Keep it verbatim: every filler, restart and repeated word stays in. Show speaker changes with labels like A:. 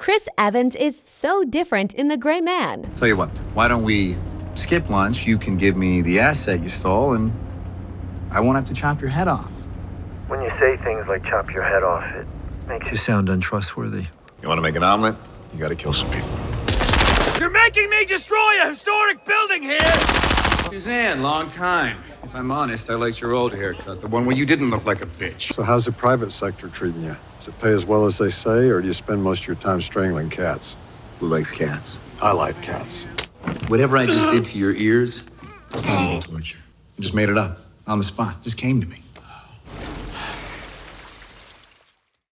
A: Chris Evans is so different in The Gray Man.
B: Tell you what, why don't we skip lunch? You can give me the asset you stole, and I won't have to chop your head off.
C: When you say things like chop your head off, it makes
D: You sound untrustworthy.
B: You want to make an omelet? You got to kill some people.
E: You're making me destroy a historic building here!
B: Suzanne, long time. If I'm honest, I liked your old haircut, the one where you didn't look like a bitch.
F: So how's the private sector treating you? Does it pay as well as they say, or do you spend most of your time strangling cats?
B: Who likes cats?
F: I like cats.
B: Whatever I just did to your ears, it's not real torture. I just made it up on the spot. Just came to me.